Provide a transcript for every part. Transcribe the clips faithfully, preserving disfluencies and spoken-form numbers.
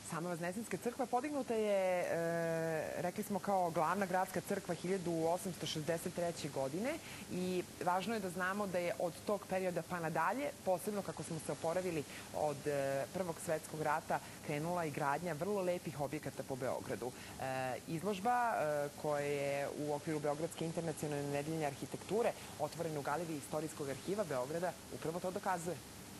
Sama Vaznesenska crkva podignuta je, e, rekli smo, kao glavna gradska crkva hiljadu osamsto šezdeset treće. godine i važno je da znamo da je od tog perioda pa nadalje, posebno kako smo se oporavili od e, Prvog svetskog rata, krenula i gradnja vrlo lepih objekata po Beogradu. E, izložba e, koja je u okviru Beogradske internacionalne nedeljne arhitekture otvorena u Galeriji Istorijskog arhiva Beograda upravo to dokazuje.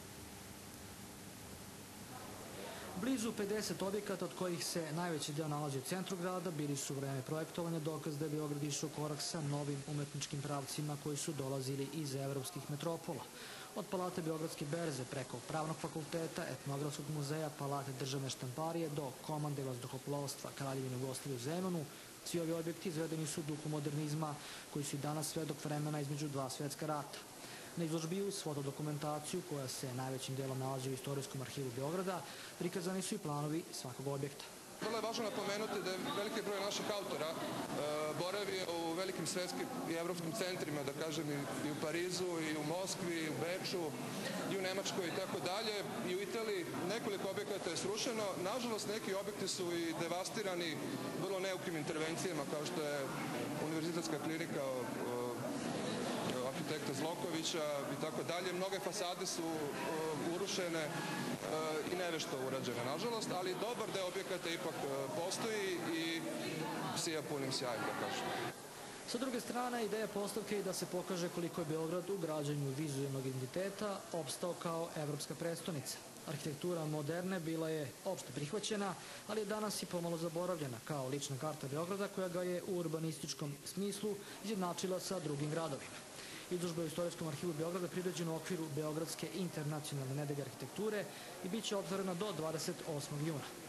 Blizu pedeset objekata, od kojih se najveći deo nalazi u centru grada, bili su u vreme projektovanja dokaz da je Beograd išao korak sa novim umetničkim pravcima koji su dolazili iz evropskih metropola. Od Palate Beogradske berze preko Pravnog fakulteta, Etnografskog muzeja, Palate državne štamparije do Komande vazduhoplovstva Kraljevine Jugoslavije u Zemunu, svi ovi objekti izvedeni su u duhu modernizma koji su i danas svedok vremena između dva svetska rata. Na izložbi uz fotodokumentaciju, koja se najvećim delom nalazi u Istorijskom arhivu Beograda, prikazani su i planovi svakog objekta. Vrlo je važno napomenuti da je veliki broj naših autora e, boravio u velikim svetskim i evropskim centrima, da kažem i u Parizu, i u Moskvi, i u Beču, i u Nemačkoj i tako dalje. I u Italiji nekoliko objekata je srušeno. Nažalost, neki objekti su i devastirani vrlo neukim intervencijama, kao što je Univerzitetska klinika o, o, arhitekta Zlokovića i tako dalje. Mnoge fasade su uh, urušene uh, i nevešto urađene, nažalost, ali dobar deo objekata ipak uh, postoji i sija punim sjajem, da kažem. Sa druge strane, ideja postavke je da se pokaže koliko je Beograd u građenju vizualnog identiteta opstao kao evropska prestonica. Arhitektura moderne bila je opšte prihvaćena, ali je danas i pomalo zaboravljena kao lična karta Beograda koja ga je u urbanističkom smislu izjednačila sa drugim gradovima. Izložba u Istorijskom arhivu Beograda priređena u okviru Beogradske internacionalne nedelje arhitekture i bit će otvorena do dvadeset osmog juna.